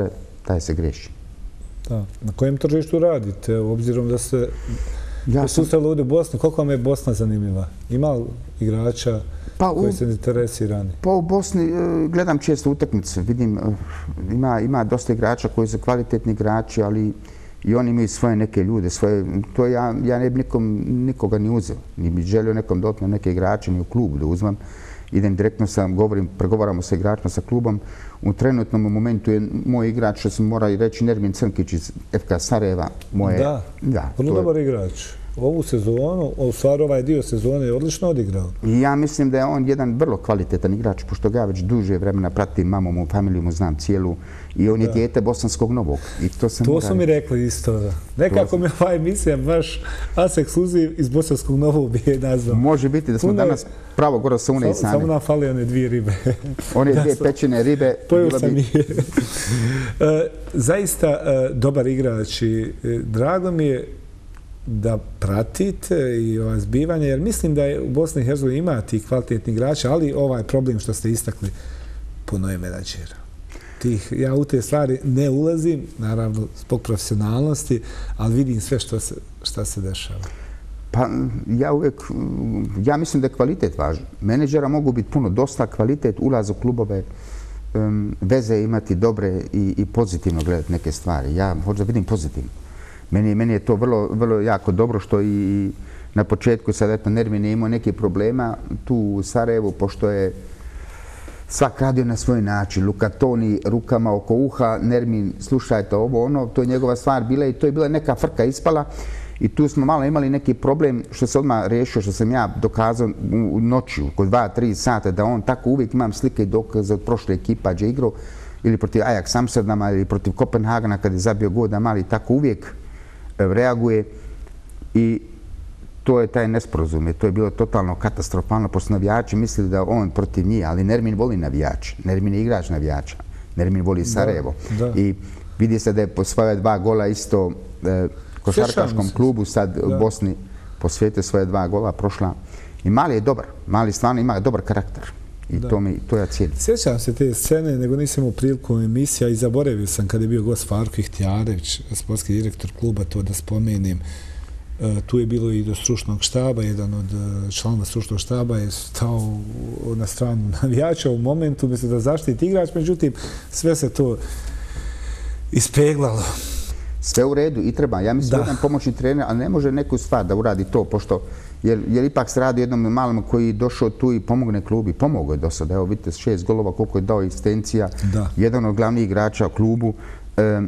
B: taj se greši.
A: Da. Na kojem tržištu radite, obzirom da ste
B: Ja
A: susreli ovdje u Bosni, koliko vam je Bosna zanimljiva? Ima li igrača
B: Pa u-
A: koji su interesirani?
B: Pa u Bosni e, gledam često utakmice, vidim, e, ima, ima dosta igrača koji su kvalitetni igrači, ali i oni imaju svoje neke ljude, svoje, to ja, ja ne bi nikom, nikoga ni uzeo, ni bi želio nekom doti na neke igrače, ni u klubu da uzmem. Idem direktno sa, govorim, pregovaramo sa igračima, sa klubom. U trenutnom momentu je moj igrač, što sam mora i reći, Nermin Crnkić iz F K Sarajeva. Moje,
A: Da,
B: da
A: vrlo
B: to je-
A: dobar igrač. Ovu sezonu, u stvari ovaj dio sezone je odlično odigrao.
B: I ja mislim da je on jedan vrlo kvalitetan igrač, pošto ga ja već duže vremena pratim, mamu mu, familiju mu znam cijelu i on je dijete Bosanskog Novog. I to se
A: To
B: mora-
A: su mi rekli isto. Da. Nekako mi ova emisija baš as ekskluziv iz Bosanskog Novog bi je nazvao.
B: Može biti da smo
A: Puno je-
B: danas pravo gore sa une i
A: Samo, samo
B: same.
A: nam fali one dvije ribe.
B: One
A: Da
B: dvije
A: sam-
B: pečene ribe.
A: Pojeo
B: bilo
A: sam
B: bi-
A: ih. E, Zaista e, dobar igrač i e, drago mi je da pratite i ova zbivanja, jer mislim da je u Bosni i Hercegovini ima tih kvalitetnih igrača, ali ovaj problem što ste istakli, puno je menadžera. Tih, ja u te stvari ne ulazim, naravno zbog profesionalnosti, ali vidim sve što se, šta se dešava.
B: Pa ja uvijek, ja mislim da je kvalitet važan. Menadžera mogu biti puno, dosta kvalitet, ulaz u klubove, um, veze imati dobre i, i pozitivno gledati neke stvari. Ja možda vidim pozitivno. Meni, meni je to vrlo, vrlo jako dobro što i na početku sad eto Nermin je imao neke problema tu u Sarajevu, pošto je svak radio na svoj način. Luka Toni rukama oko uha, Nermin slušajte ovo, ono, to je njegova stvar bila i to je bila neka frka ispala. I tu smo malo imali neki problem što se odmah riješio, što sam ja dokazao u noću, kod dva, tri sata, da on tako uvijek imam slike i dokaze od prošle ekipa gdje je igrao, ili protiv Ajax Amsterdama, ili protiv Kopenhagena kad je zabio gol da mali, tako uvijek reaguje i to je taj nesporazum. To je bilo totalno katastrofalno, pošto navijači mislili da on protiv njih, ali Nermin voli navijač. Nermin je igrač navijača. Nermin voli Sarajevo.
A: Da, da.
B: I vidi se da je po svoje dva gola isto e, košarkaškom klubu sad u Bosni posvetio svoje dva gola prošla. I Mali je dobar. Mali stvarno ima dobar karakter. I to, mi, to ja cijenim.
A: Sjećam se te scene, nego nisam u priliku emisija i zaboravio sam kada je bio gost Farko Ihtjarević, sportski direktor kluba, to da spomenem. E, tu je bilo i do stručnog štaba, jedan od članova stručnog štaba je stao na stranu navijača u momentu, mislim da zaštiti igrač, međutim sve se to ispeglalo.
B: Sve u redu i treba. Ja mislim da jedan pomoćni trener, ali ne može neku stvar da uradi to, pošto jer, jer ipak se radi o jednom malom koji je došao tu i pomogne klubi. Pomogao je do sada. Evo vidite, šest golova, koliko je dao asistencija. Jedan od glavnih igrača u klubu. E,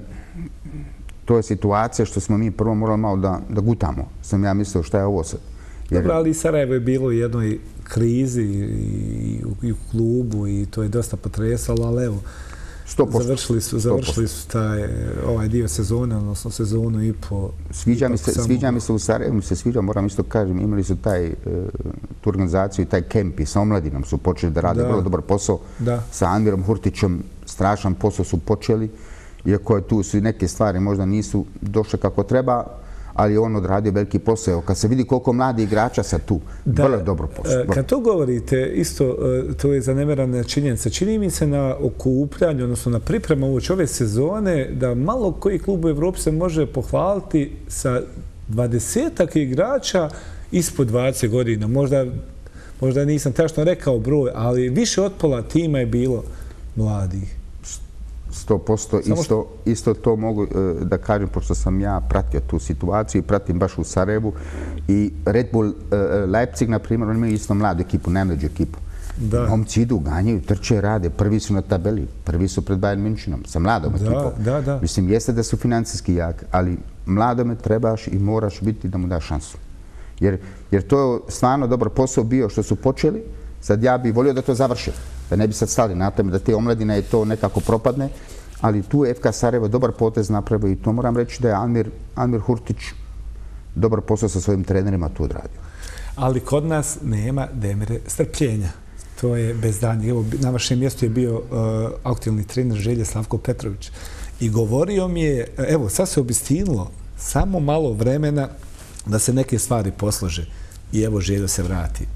B: to je situacija što smo mi prvo morali malo da, da gutamo. Sam ja mislio šta je ovo sad.
A: Jer... Dobro, ali Sarajevo je bilo u jednoj krizi i u, i u klubu i to je dosta potresalo, ali evo,
B: sto posto.
A: Završili su, završili su taj, ovaj dio sezone, odnosno sezonu i po...
B: Sviđa mi se, samo... sviđa mi se u Sarajevu, mi se sviđa, moram isto kažem, imali su taj, e, tu organizaciju i taj kemp i sa omladinom su počeli da rade da. vrlo dobar posao.
A: Da.
B: Sa Anvirom Hurtićem strašan posao su počeli, iako je tu su i neke stvari možda nisu došle kako treba, ali on odradio veliki posao. Kad se vidi koliko mladi igrača sa tu, da, vrlo dobro posao.
A: Kad to govorite, isto to je zanemarana činjenica. Čini mi se na okupljanju, odnosno na pripremu uoči ove sezone, da malo koji klub u Evropi se može pohvaliti sa dvadesetak igrača ispod dvadeset godina. Možda, možda nisam tačno rekao broj, ali više od pola tima je bilo mladih.
B: sto posto isto, isto to mogu da kažem, pošto sam ja pratio tu situaciju i pratim baš u Sarajevu. I Red Bull Leipzig, na primjer, oni imaju isto mladu ekipu, najmlađu ekipu. Momci idu, ganjaju, trče, rade, prvi su na tabeli, prvi su pred Bayern Münchenom, sa mladom ekipom.
A: Da, da.
B: Mislim, jeste da su financijski jak, ali mladome trebaš i moraš biti da mu daš šansu. Jer, jer to je stvarno dobar posao bio što su počeli. Sad ja bih volio da to završe, da ne bi sad stali na tome, da te omladine je to nekako propadne, ali tu je F K Sarajevo dobar potez napravio i to moram reći da je Almir, Almir Hurtić dobar posao sa svojim trenerima tu odradio.
A: Ali kod nas nema Demire strpljenja. To je bez danjeg. Evo, na vašem mjestu je bio uh, aktualni trener Želje Slavko Petrović i govorio mi je, evo, sad se obistinilo samo malo vremena da se neke stvari poslože i evo Željo se vrati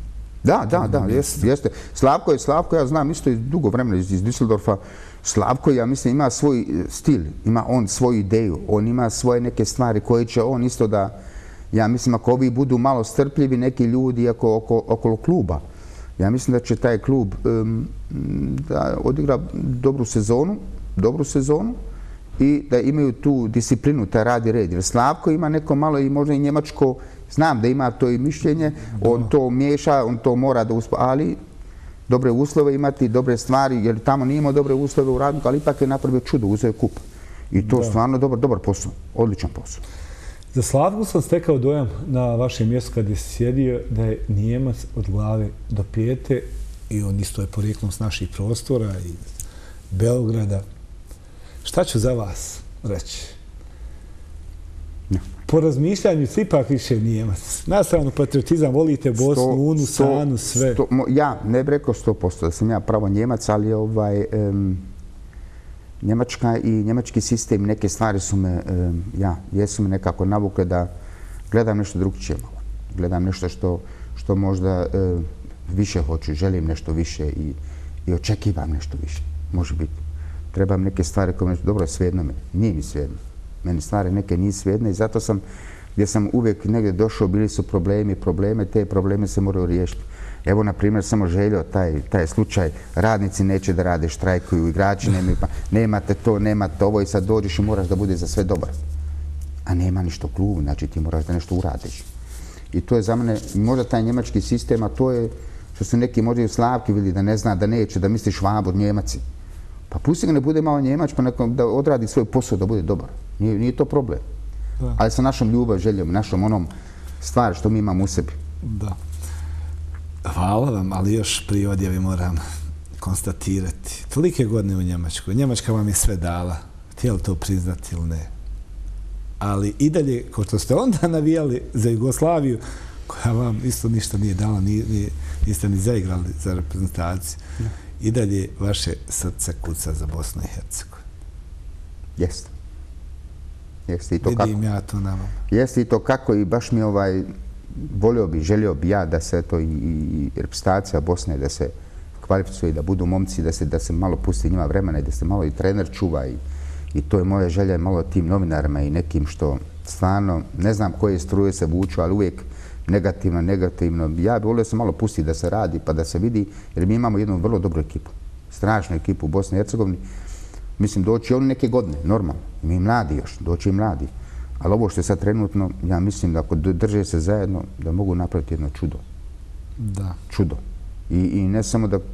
B: Da, da, da, jeste, jeste. Slavko je, Slavko, ja znam isto iz dugo vremena iz, iz Düsseldorfa, Slavko, ja mislim, ima svoj stil, ima on svoju ideju, on ima svoje neke stvari koje će on isto da, ja mislim, ako ovi budu malo strpljivi neki ljudi oko, oko, okolo kluba, ja mislim da će taj klub um, da odigra dobru sezonu, dobru sezonu i da imaju tu disciplinu, taj rad i red. Jer Slavko ima neko malo i možda i njemačko, znam da ima to i mišljenje, on to miješa, on to mora da uspo, ali dobre uslove imati, dobre stvari, jer tamo nije imao dobre uslove u Radniku, ali ipak je napravio čudo, uzeo je kup. I to je stvarno dobar, dobar posao, odličan posao.
A: Za Slavku sam stekao dojam na vašem mjestu kad je sjedio da je Nijemac od glave do pete i on isto je porijeklom s naših prostora i Beograda. Šta ću za vas reći?
B: Ne.
A: Po razmišljanju si ipak više Nijemac. Nastavno patriotizam, volite Bosnu, Unu, Sanu, sve.
B: Sto, mo, ja ne bih rekao sto posto da sam ja pravo Njemac, ali ovaj, um, Njemačka i njemački sistem, neke stvari su me, um, ja, jesu me nekako navukle da gledam nešto drugčije malo. Gledam nešto što, što možda um, više hoću, želim nešto više i, i očekivam nešto više. Može biti. Trebam neke stvari koje mi dobro, svejedno me. Nije mi svejedno. Meni stvari neke nije svejedne i zato sam, gdje sam uvijek negdje došao, bili su problemi, probleme, te probleme se moraju riješiti. Evo, na primjer, samo želio taj, taj slučaj, radnici neće da rade, štrajkuju, igrači nemaju, pa nemate to, nemate ovo i sad dođeš i moraš da bude za sve dobar. A nema ništa u klubu, znači ti moraš da nešto uradiš. I to je za mene, možda taj njemački sistem, a to je što su neki možda i u Slavki vidi da ne zna, da neće, da misli Švab od Njemaci. Pa pusti ga ne bude malo Njemač, pa nekom da odradi svoj posao da bude dobar. Nije, nije to problem. Da. Ali sa našom ljubav, željom, našom onom stvari što mi imamo u sebi.
A: Da. Hvala vam, ali još prije odjave moram konstatirati. Tolike godine u Njemačkoj. Njemačka vam je sve dala. Htjeli to priznati ili ne. Ali i dalje, kao što ste onda navijali za Jugoslaviju, koja vam isto ništa nije dala, nije, nije, niste ni zaigrali za reprezentaciju. Da. I dalje vaše srce kuca za Bosnu i Hercegovinu.
B: Jeste. Jeste i to
A: Vidim
B: kako.
A: ja to na vama.
B: Jeste i to kako i baš mi ovaj, volio bi, želio bi ja da se to i, i reprezentacija Bosne, da se kvalificuje, da budu momci, da se, da se malo pusti njima vremena i da se malo i trener čuva i, i to je moja želja malo tim novinarima i nekim što stvarno, ne znam koje struje se vuču, ali uvijek negativno, negativno. Ja bih volio da se malo pusti da se radi pa da se vidi, jer mi imamo jednu vrlo dobru ekipu. Strašnu ekipu u Bosni i Hercegovini. Mislim, doći oni neke godine, normalno. Mi mladi još, doći i mladi. Ali ovo što je sad trenutno, ja mislim da ako drže se zajedno, da mogu napraviti jedno čudo.
A: Da.
B: Čudo. I, i ne samo da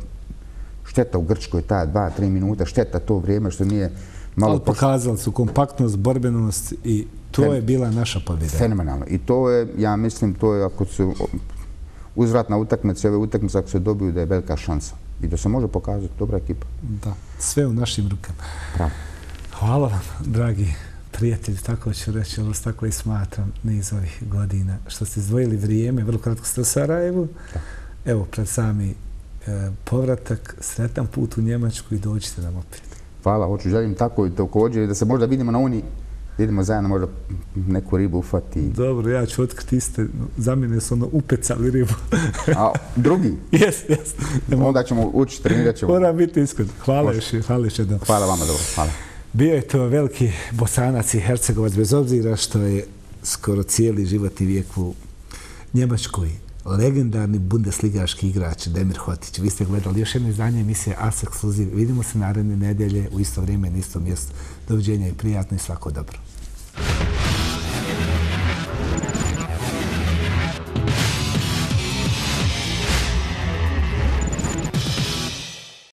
B: šteta u Grčkoj ta dva, tri minuta, šteta to vrijeme što nije malo...
A: Ali pokazali su kompaktnost, borbenost i to Fen, je bila naša pobjeda.
B: Fenomenalno. I to je, ja mislim, to je ako su uzvratna utakmica, ove utakmice ako se dobiju da je velika šansa. I da se može pokazati dobra ekipa.
A: Da, sve u našim rukama.
B: Pravo.
A: Hvala vam, dragi prijatelji, tako ću reći, ali tako i smatram niz ovih godina. Što ste izdvojili vrijeme, vrlo kratko ste u Sarajevu. Da. Evo, pred sami e, povratak, sretan put u Njemačku i dođite nam opet.
B: Hvala, hoću, želim tako i također da se možda vidimo na Uni, idemo zajedno možda neku ribu ufati.
A: Dobro, ja ću otkriti iste, za mene su ono upecali ribu.
B: A drugi?
A: Jes, jes.
B: Onda ćemo ući, trenirat ćemo.
A: Moram biti iskren. Hvala još, hvala još jednom.
B: Hvala vama, dobro, hvala.
A: Bio je to veliki Bosanac i Hercegovac, bez obzira što je skoro cijeli životni vijek u Njemačkoj. Legendarni bundesligaški igrač Demir Hotić. Vi ste gledali još jedno izdanje emisije As Ekskluziv. Vidimo se naredne nedelje u isto vrijeme na istom mjestu. Doviđenja i prijatno i svako dobro.